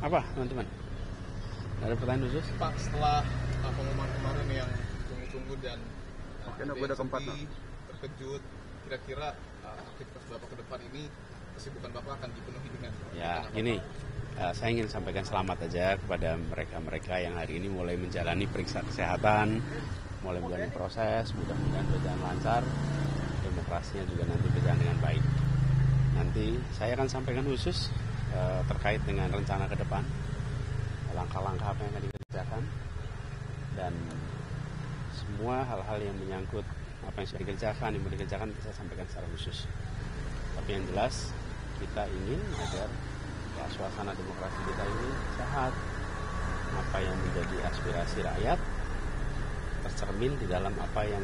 Apa teman-teman? Ada pertanyaan khusus? Pak, setelah pengumuman kemarin yang tunggu-tunggu dan sedih, terkejut, kira-kira aktivitas Bapak ke depan ini, kesibukan Bapak akan dipenuhi dengan Ya, gini, saya ingin sampaikan selamat aja kepada mereka-mereka yang hari ini mulai menjalani periksa kesehatan, mulai menjalani proses, mudah-mudahan berjalan lancar, demokrasinya juga nanti berjalan dengan baik. Nanti saya akan sampaikan khusus terkait dengan rencana ke depan, langkah-langkah apa yang akan dikerjakan, dan semua hal-hal yang menyangkut apa yang sudah dikerjakan, yang mau dikerjakan saya sampaikan secara khusus. Tapi yang jelas kita ingin agar suasana demokrasi kita ini sehat. Apa yang menjadi aspirasi rakyat tercermin di dalam apa yang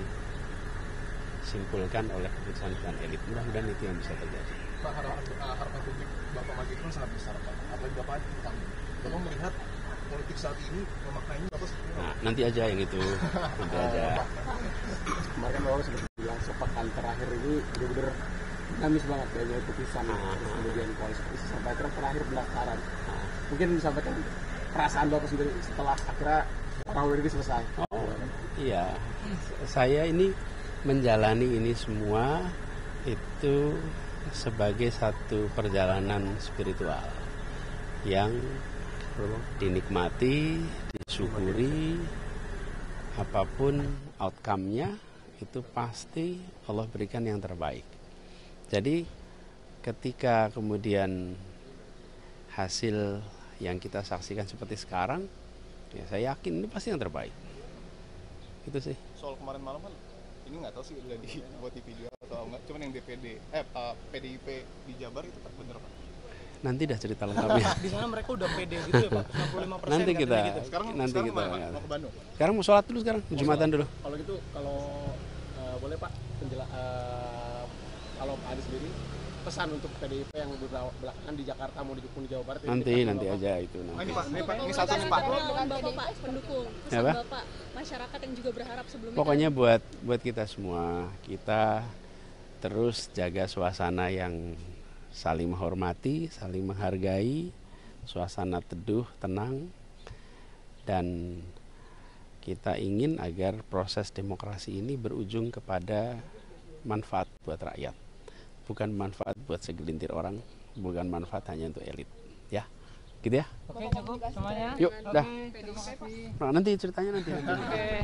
disimpulkan oleh keputusan elit. Mudah-mudahan itu yang bisa terjadi. Pak, harapan publik Bapak maju itu sangat besar, Pak. Apalagi Bapak tentang Bapak melihat politik saat ini memaknainya Bapak seperti apa? Nah, nanti aja yang itu. Nanti aja. Kemarin Bapak sudah bilang sepekan terakhir ini benar-benar dinamis banget banyak keputusan, terus kemudian koalisi sampai akhirnya terakhir pendaftaran. Mungkin disampaikan perasaan Bapak sendiri setelah akhirnya tahun ini selesai. Oh iya, saya ini menjalani ini semua itu sebagai satu perjalanan spiritual yang dinikmati, disyukuri, apapun outcome-nya itu pasti Allah berikan yang terbaik. Jadi ketika kemudian hasil yang kita saksikan seperti sekarang, ya saya yakin ini pasti yang terbaik. Itu sih. Soal kemarin malam kan, ini nggak tahu sih udah dibuat di video atau enggak, cuman yang PDIP di Jabar itu Pak, bener Pak? Nanti dah cerita lengkapnya. Di sana mereka udah pede gitu ya Pak, 65% Nanti kita, gitu. Sekarang nanti kita. mau ke Bandung? Sekarang mau sholat dulu sekarang, Jumatan dulu. Kalau gitu, kalau boleh Pak, kalau Pak Anies sendiri pesan untuk PDIP yang belakangan di Jakarta mau didukung di Jawa Barat. Nanti aja itu. Ini Pak, ini satu nih Pak. Dengan Bapak pendukung, pesan Apa? Bapak masyarakat yang juga berharap sebelumnya. Pokoknya buat kita semua, kita terus jaga suasana yang saling menghormati, saling menghargai, suasana teduh, tenang, dan kita ingin agar proses demokrasi ini berujung kepada manfaat buat rakyat, bukan manfaat buat segelintir orang, bukan manfaat hanya untuk elit, ya, gitu ya. Oke, cukup semuanya. Yuk, dah. Terima kasih. Nah, nanti ceritanya nanti.